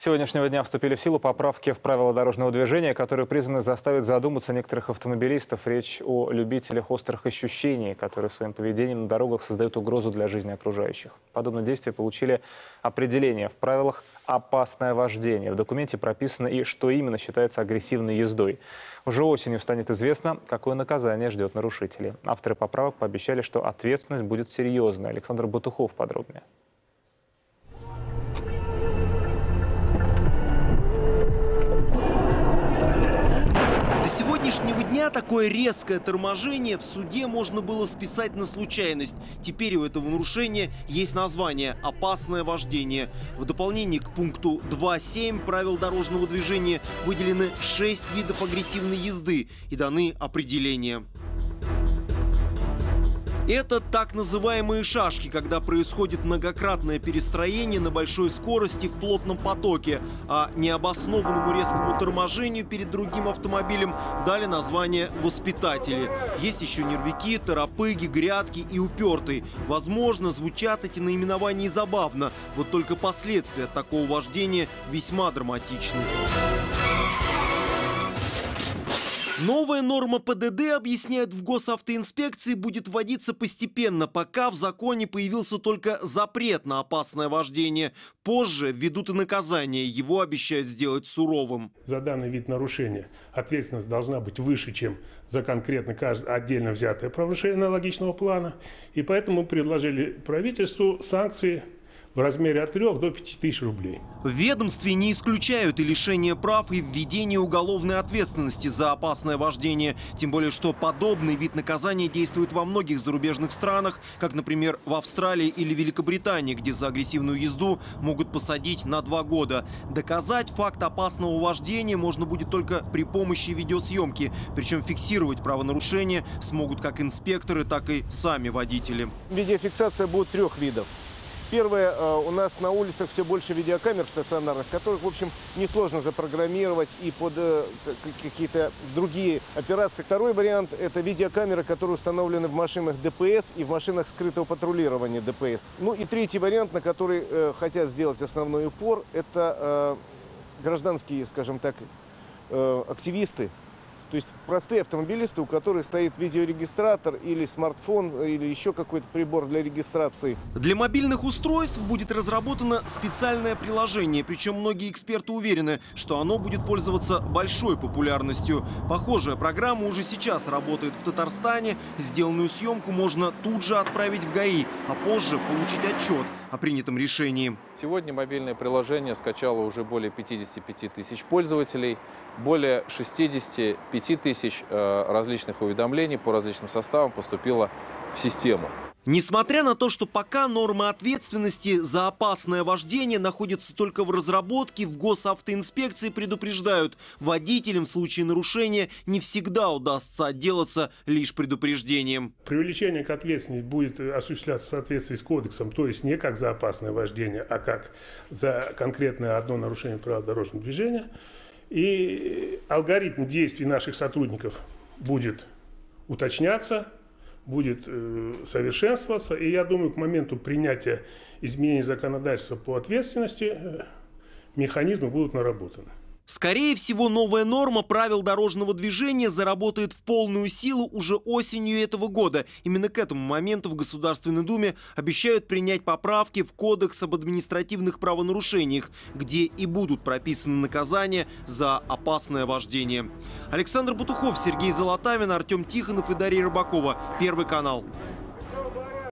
сегодняшнего дня вступили в силу поправки в правила дорожного движения, которые призваны заставить задуматься некоторых автомобилистов. Речь о любителях острых ощущений, которые своим поведением на дорогах создают угрозу для жизни окружающих. Подобные действия получили определение в правилах «опасное вождение». В документе прописано и что именно считается агрессивной ездой. Уже осенью станет известно, какое наказание ждет нарушителей. Авторы поправок пообещали, что ответственность будет серьезной. Александр Бутухов подробнее. До сегодняшнего дня такое резкое торможение в суде можно было списать на случайность. Теперь у этого нарушения есть название – опасное вождение. В дополнение к пункту 2.7 правил дорожного движения выделены 6 видов агрессивной езды и даны определения. Это так называемые шашки, когда происходит многократное перестроение на большой скорости в плотном потоке, а необоснованному резкому торможению перед другим автомобилем дали название воспитатели. Есть еще нервяки, торопыги, грядки и упертые. Возможно, звучат эти наименования забавно, вот только последствия от такого вождения весьма драматичны. Новая норма ПДД, объясняют в госавтоинспекции, будет вводиться постепенно, пока в законе появился только запрет на опасное вождение. Позже введут и наказание, его обещают сделать суровым. За данный вид нарушения ответственность должна быть выше, чем за конкретно отдельно взятое правонарушение аналогичного плана. И поэтому мы предложили правительству санкции в размере от 3 до 5 тысяч рублей. В ведомстве не исключают и лишение прав, и введение уголовной ответственности за опасное вождение. Тем более, что подобный вид наказания действует во многих зарубежных странах, как, например, в Австралии или Великобритании, где за агрессивную езду могут посадить на 2 года. Доказать факт опасного вождения можно будет только при помощи видеосъемки. Причем фиксировать правонарушение смогут как инспекторы, так и сами водители. Видеофиксация будет 3 видов. Первое, у нас на улицах все больше видеокамер стационарных, которых, в общем, несложно запрограммировать и под какие-то другие операции. Второй вариант – это видеокамеры, которые установлены в машинах ДПС и в машинах скрытого патрулирования ДПС. Ну и третий вариант, на который хотят сделать основной упор, это гражданские, скажем так, активисты. То есть простые автомобилисты, у которых стоит видеорегистратор или смартфон, или еще какой-то прибор для регистрации. Для мобильных устройств будет разработано специальное приложение. Причем многие эксперты уверены, что оно будет пользоваться большой популярностью. Похожая программа уже сейчас работает в Татарстане. Сделанную съемку можно тут же отправить в ГАИ, а позже получить отчет о принятом решении. Сегодня мобильное приложение скачало уже более 55 тысяч пользователей, более 65 тысяч различных уведомлений по различным составам поступило в систему. Несмотря на то, что пока нормы ответственности за опасное вождение находятся только в разработке, в госавтоинспекции предупреждают, водителям в случае нарушения не всегда удастся отделаться лишь предупреждением. Привлечение к ответственности будет осуществляться в соответствии с кодексом, то есть не как за опасное вождение, а как за конкретное одно нарушение правил дорожного движения. И алгоритм действий наших сотрудников будет уточняться, будет совершенствоваться. И я думаю, к моменту принятия изменений законодательства по ответственности механизмы будут наработаны. Скорее всего, новая норма правил дорожного движения заработает в полную силу уже осенью этого года. Именно к этому моменту в Государственной Думе обещают принять поправки в Кодекс об административных правонарушениях, где и будут прописаны наказания за опасное вождение. Александр Бутухов, Сергей Золотавин, Артем Тихонов и Дарья Рыбакова. Первый канал.